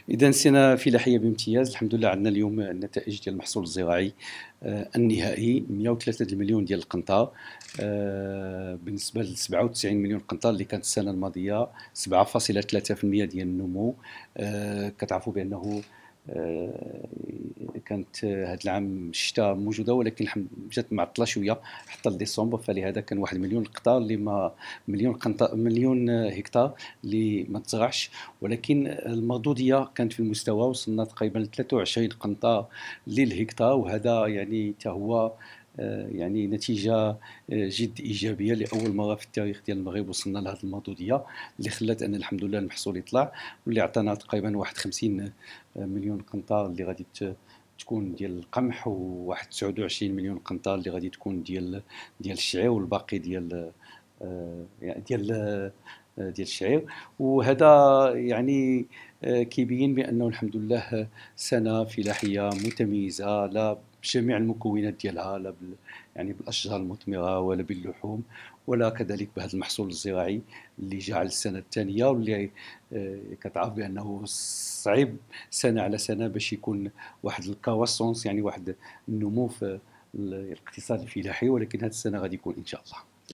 إذا سنة فلاحية بامتياز. الحمد لله عندنا اليوم النتائج ديال المحصول الزراعي النهائي 103 المليون ديال القنطة، بالنسبة ل 97 مليون قنطة اللي كانت السنة الماضية 7.3% ديال النمو. كتعرفوا بأنه كانت هذا العام الشتاء موجوده، ولكن جات معطله شويه حتى لديسمبر، فلهذا كان 1 مليون هكتار اللي ما مليون هكتار اللي ما تزرعش. ولكن المردوديه كانت في المستوى، وصلنا تقريبا ل 23 قنطه للهكتار، وهذا يعني حتى هو يعني نتيجه جد ايجابيه. لاول مره في التاريخ ديال المغرب وصلنا لهذه المردوديه اللي خلات ان الحمد لله المحصول يطلع، واللي عطانا تقريبا 51 مليون قنطار اللي غادي تكون ديال القمح، وواحد 29 مليون قنطار اللي غادي تكون ديال الشعير، والباقي يعني ديال الشعير. وهذا يعني كيبين بانه الحمد لله سنه فلاحيه متميزه، لا بجميع المكونات ديالها، لا يعني بالاشجار المثمره ولا باللحوم، ولا كذلك بهذا المحصول الزراعي اللي جاء على السنه الثانيه، واللي كتعرف بانه صعيب سنه على سنه باش يكون واحد الكرواسونس، يعني واحد النمو في الاقتصاد الفلاحي. ولكن هذه السنه غادي يكون ان شاء الله.